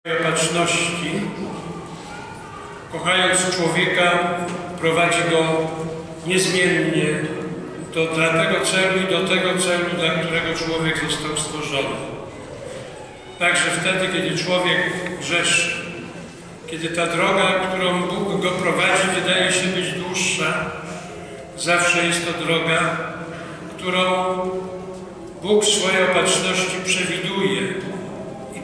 Opatrzności, kochając człowieka, prowadzi go niezmiennie do tego celu i do tego celu, dla którego człowiek został stworzony. Także wtedy, kiedy człowiek grzeszy, kiedy ta droga, którą Bóg go prowadzi, wydaje się być dłuższa, zawsze jest to droga, którą Bóg w swojej opatrzności przewiduje i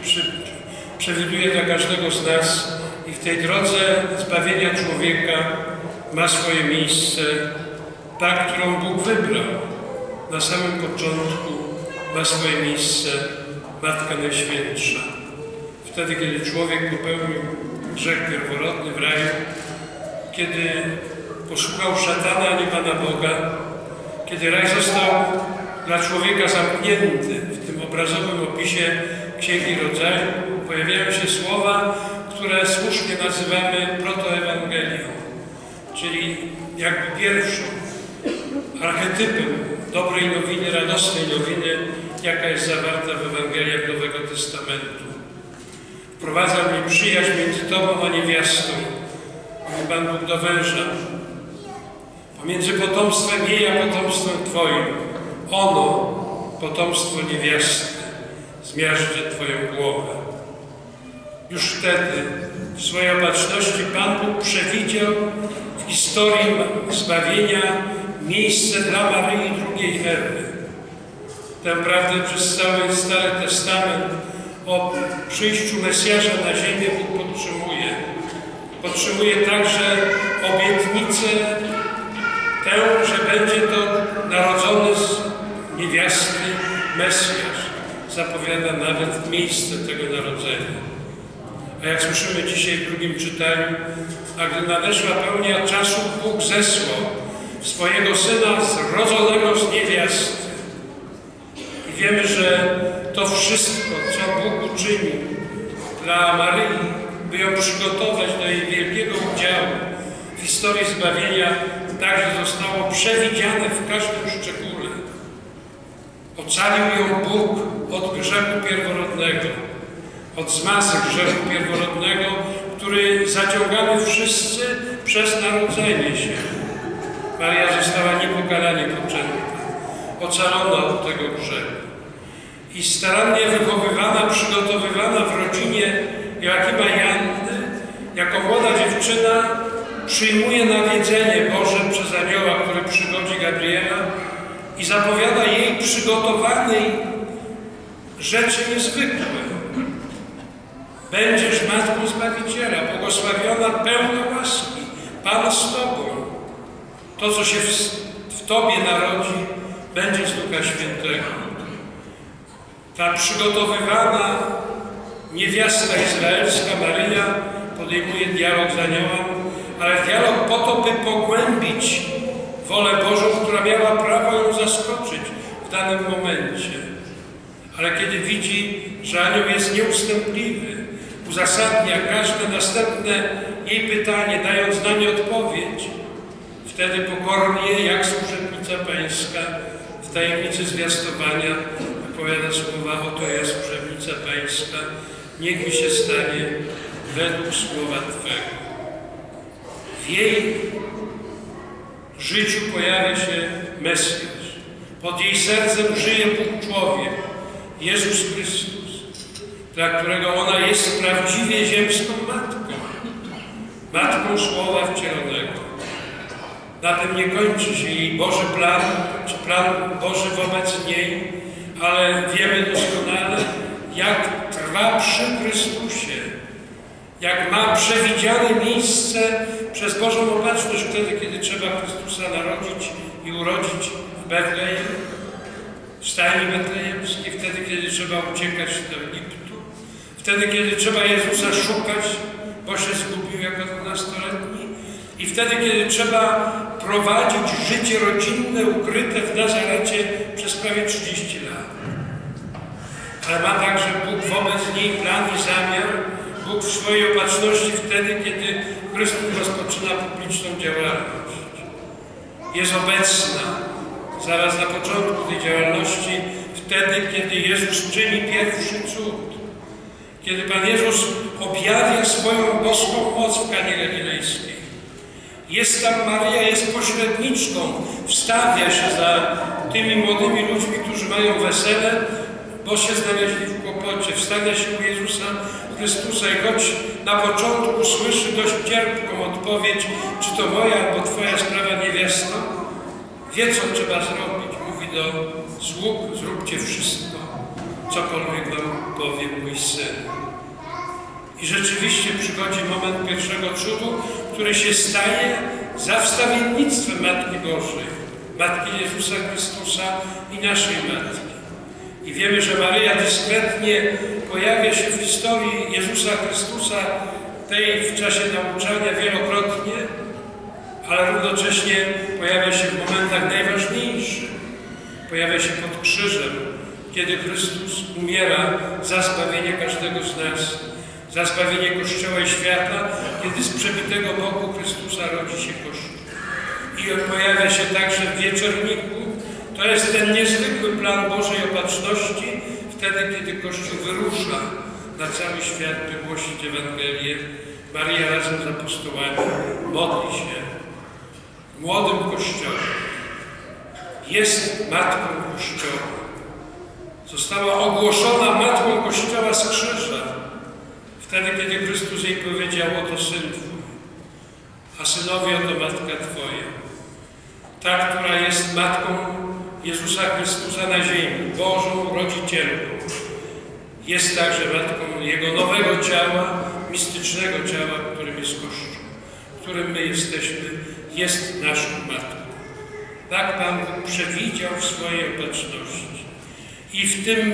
przewiduje dla każdego z nas i w tej drodze zbawienia człowieka ma swoje miejsce, ta, którą Bóg wybrał. Na samym początku ma swoje miejsce Matka Najświętsza. Wtedy, kiedy człowiek popełnił grzech pierworodny w raju, kiedy posłuchał szatana, a nie Pana Boga, kiedy raj został dla człowieka zamknięty, w tym obrazowym opisie Księgi Rodzaju pojawiają się słowa, które słusznie nazywamy protoewangelią, czyli jakby pierwszą archetypem dobrej nowiny, radosnej nowiny, jaka jest zawarta w Ewangeliach Nowego Testamentu. Wprowadza mnie przyjaźń między Tobą a niewiastą, mówi Pan Bóg do węża, pomiędzy potomstwem jej a potomstwem Twoim. Ono, potomstwo niewiasty, zmiażdży Twoją głowę. Już wtedy w swojej opatrzności Pan Bóg przewidział w historii zbawienia miejsce dla Maryi drugiej Ewy. Tę prawdę przez cały Stary Testament o przyjściu Mesjasza na ziemię Bóg podtrzymuje. Podtrzymuje także obietnicę tę, że będzie to narodzony z niewiasty Mesjasz. Zapowiada nawet miejsce tego narodzenia. A jak słyszymy dzisiaj w drugim czytaniu, a gdy nadeszła pełnia czasu, Bóg zesłał swojego Syna zrodzonego z niewiasty. I wiemy, że to wszystko, co Bóg uczynił dla Maryi, by ją przygotować do jej wielkiego udziału w historii zbawienia, także zostało przewidziane w każdym szczególe. Ocalił ją Bóg od grzechu pierworodnego, od zmasy grzechu pierworodnego, który zaciągamy wszyscy przez narodzenie się. Maria została niepokalanie poczęta, ocalona od tego grzechu i starannie wychowywana, przygotowywana w rodzinie Joachima i Anny, jako młoda dziewczyna przyjmuje nawiedzenie Boże przez anioła, który przywodzi Gabriela i zapowiada jej przygotowanej rzeczy niezwykłe. Będziesz Matką Zbawiciela, błogosławiona, pełna łaski, Pan z Tobą. To, co się w Tobie narodzi, będzie z Ducha Świętego. Ta przygotowywana niewiasta izraelska Maryja podejmuje dialog z aniołem, ale dialog po to, by pogłębić wolę Bożą, która miała prawo ją zaskoczyć w danym momencie. Ale kiedy widzi, że anioł jest nieustępliwy, uzasadnia każde następne jej pytanie, dając na nie odpowiedź, wtedy pokornie, jak służebnica pańska, w tajemnicy zwiastowania wypowiada słowa: oto jest służebnica pańska, niech mi się stanie według słowa Twego. W jej życiu pojawia się Mesjasz. Pod jej sercem żyje Bóg człowiek, Jezus Chrystus, dla którego ona jest prawdziwie ziemską matką, matką Słowa wcielonego. Na tym nie kończy się jej Boży plan, czy plan Boży wobec niej, ale wiemy doskonale, jak trwa przy Chrystusie, jak ma przewidziane miejsce przez Bożą opatrzność wtedy, kiedy trzeba Chrystusa narodzić i urodzić w Betlejem, w stajni betlejemskiej, wtedy, kiedy trzeba uciekać do Egiptu, wtedy, kiedy trzeba Jezusa szukać, bo się zgubił jako 12-letni, i wtedy, kiedy trzeba prowadzić życie rodzinne ukryte w Nazarecie przez prawie 30 lat. Ale ma także Bóg wobec niej plan i zamiar, Bóg w swojej opatrzności wtedy, kiedy Chrystus rozpoczyna publiczną działalność. Jest obecna zaraz na początku tej działalności, wtedy, kiedy Jezus czyni pierwszy cud. kiedy Pan Jezus objawia swoją boską moc w Kanie Galilejskiej. Jest tam Maryja, jest pośredniczką, wstawia się za tymi młodymi ludźmi, którzy mają wesele, bo się znaleźli w kłopocie. Wstawia się u Jezusa Chrystusa i choć na początku słyszy dość cierpką odpowiedź, czy to moja albo Twoja sprawa, niewiasto, wie, co trzeba zrobić. Mówi do sług: zróbcie wszystko, cokolwiek wam powie mój syn. I rzeczywiście przychodzi moment pierwszego cudu, który się staje za wstawiennictwem Matki Bożej, Matki Jezusa Chrystusa i naszej Matki. I wiemy, że Maryja dyskretnie pojawia się w historii Jezusa Chrystusa, tej w czasie nauczania wielokrotnie, ale równocześnie pojawia się w momentach najważniejszych. Pojawia się pod krzyżem, kiedy Chrystus umiera za zbawienie każdego z nas, za zbawienie Kościoła i świata, kiedy z przebitego boku Chrystusa rodzi się Kościół. I pojawia się także w wieczorniku. To jest ten niezwykły plan Bożej Opatrzności, wtedy, kiedy Kościół wyrusza na cały świat, by głosić Ewangelię. Maryja razem z apostołami modli się młodym Kościołem. Jest Matką Kościoła. Została ogłoszona Matką Kościoła z krzyża. Wtedy, kiedy Chrystus jej powiedział: oto Syn Twój, a synowie, oto Matka Twoja. Ta, która jest Matką Jezusa Chrystusa na ziemi, Bożą Rodzicielką. Jest także Matką Jego nowego ciała, mistycznego ciała, którym jest Kościół, którym my jesteśmy, jest naszą Matką. Tak Pan przewidział w swojej opatrzności. I w tym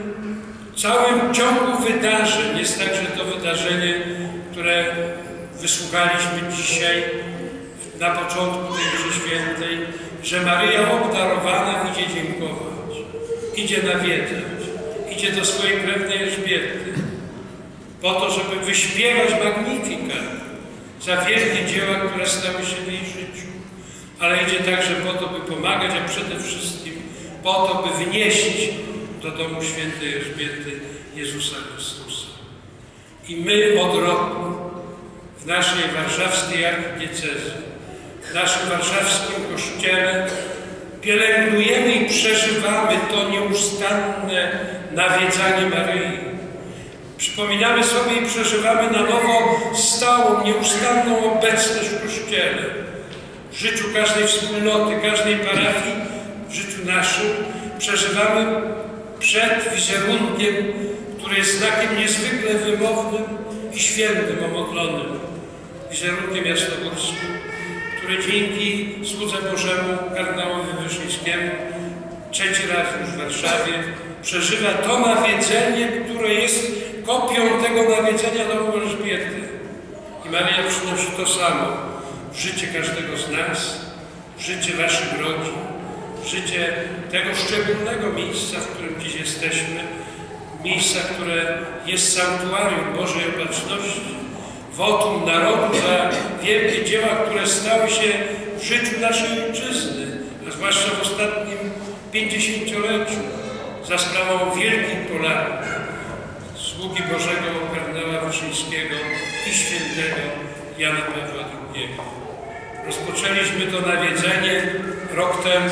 całym ciągu wydarzeń jest także to wydarzenie, które wysłuchaliśmy dzisiaj na początku tej mszy świętej, że Maryja obdarowana idzie dziękować, idzie nawiedzać, idzie do swojej krewnej Elżbiety, po to, żeby wyśpiewać Magnificat za wielkie dzieła, które stały się w jej życiu, ale idzie także po to, by pomagać, a przede wszystkim po to, by wnieść do domu świętej Elżbiety Jezusa Chrystusa. I my od roku w naszej warszawskiej archidiecezji, w naszym warszawskim Kościele pielęgnujemy i przeżywamy to nieustanne nawiedzanie Maryi. Przypominamy sobie i przeżywamy na nowo stałą, nieustanną obecność w Kościele, w życiu każdej wspólnoty, każdej parafii, w życiu naszym. Przeżywamy przed wizerunkiem, który jest znakiem niezwykle wymownym i świętym, omodlonym, wizerunkiem jasnogórskim, który dzięki słudze Bożemu kardynałowi Wyszyńskiemu trzeci raz już w Warszawie przeżywa to nawiedzenie, które jest kopią tego nawiedzenia domu Elżbiety. I Maryja przynosi to samo w życie każdego z nas, w życie waszych rodzin, w życie tego szczególnego miejsca, w którym dziś jesteśmy, miejsca, które jest sanktuarium Bożej Opatrzności, wotum narodu za wielkie dzieła, które stały się w życiu naszej ojczyzny, a zwłaszcza w ostatnim 50-leciu, za sprawą wielkich Polaków, sługi Bożego kardynała Wyszyńskiego i świętego Jana Pawła II. Rozpoczęliśmy to nawiedzenie rok temu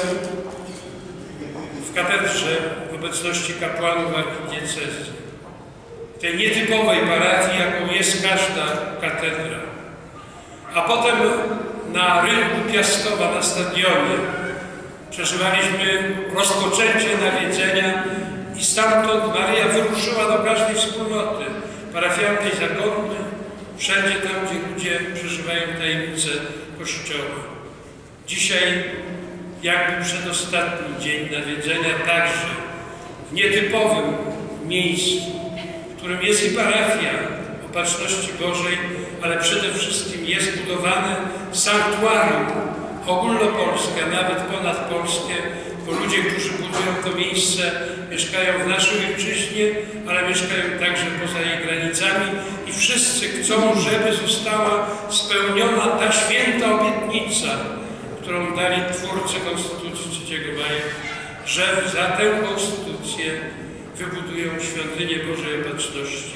w katedrze w obecności kapłanów archidiecezji. Tej nietypowej parafii, jaką jest każda katedra. A potem na rynku Piastowa, na stadionie, przeżywaliśmy rozpoczęcie nawiedzenia i stamtąd Maryja wyruszyła do każdej wspólnoty parafialnej, zakonnej, wszędzie tam, gdzie ludzie przeżywają tajemnicę Kościoła. Dzisiaj, jakby przedostatni dzień nawiedzenia, także w nietypowym miejscu, w którym jest i parafia Opatrzności Bożej, ale przede wszystkim jest budowane sanktuarium ogólnopolskie, a nawet ponadpolskie, bo ludzie, którzy budują to miejsce, mieszkają w naszej ojczyźnie, ale mieszkają także poza jej granicami i wszyscy chcą, żeby została spełniona ta święta obietnica, którą dali twórcy Konstytucji 3 maja, że za tę konstytucję wybudują świątynię Bożej Opatrzności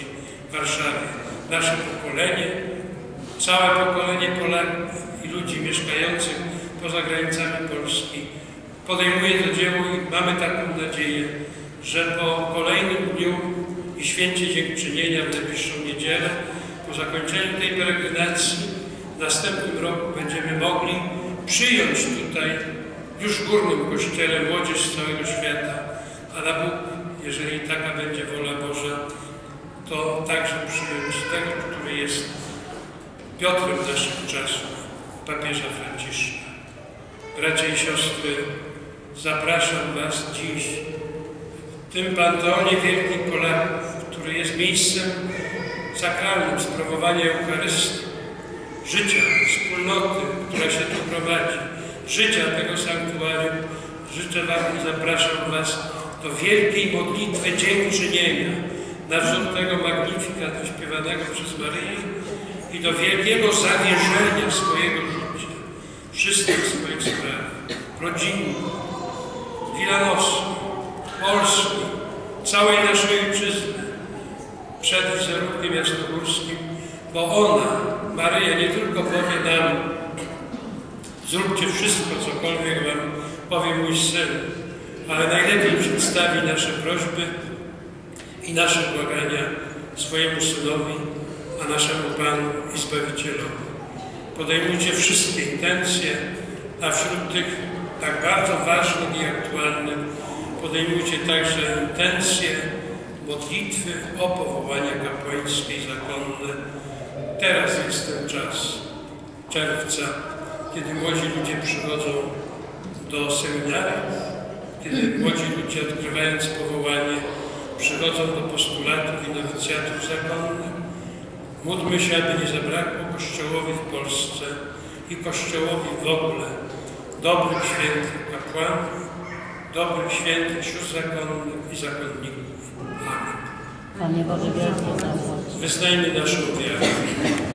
w Warszawie. Nasze pokolenie, całe pokolenie Polaków i ludzi mieszkających poza granicami Polski podejmuje to dzieło i mamy taką nadzieję, że po kolejnym dniu i święcie Dziękczynienia w najbliższą niedzielę, po zakończeniu tej peregrinacji, w następnym roku będziemy mogli przyjąć tutaj już w Górnym Kościele młodzież z całego świata, a na Bóg, jeżeli taka będzie wola Boża, to także przyjąć tego, który jest Piotrem naszych czasów, papieża Franciszka. Bracia i siostry, zapraszam Was dziś w tym Panteonie Wielkich Polaków, który jest miejscem sakralnym sprawowania Eucharystii, życia, wspólnoty, która się tu prowadzi, życia tego sanktuarium. Życzę Wam i zapraszam Was do wielkiej modlitwy dziękczynienia na wzór tego Magnificat śpiewanego przez Maryję i do wielkiego zawierzenia swojego życia, wszystkich swoich spraw, rodzinnych, wilanowskich, polskich, całej naszej ojczyzny, przed wizerunkiem jasnogórskim, bo ona, Maryja, nie tylko powie nam: zróbcie wszystko, cokolwiek Wam powie mój Syn, ale najlepiej przedstawi nasze prośby i nasze błagania swojemu Synowi, a naszemu Panu i Zbawicielowi. Podejmujcie wszystkie intencje, a wśród tych tak bardzo ważnych i aktualnych podejmujcie także intencje modlitwy o powołania kapłańskie i zakonne. Teraz jest ten czas czerwca, kiedy młodzi ludzie przychodzą do seminariów, kiedy młodzi ludzie, odkrywając powołanie, przychodzą do postulatów i nowicjatów zakonnych. Módlmy się, aby nie zabrakło Kościołowi w Polsce i Kościołowi w ogóle dobrych, świętych kapłanów, dobrych, świętych sióstr zakonnych i zakonników. Amen. Panie Boże, wielkie zapłać. Wyznajmy naszą wiarę.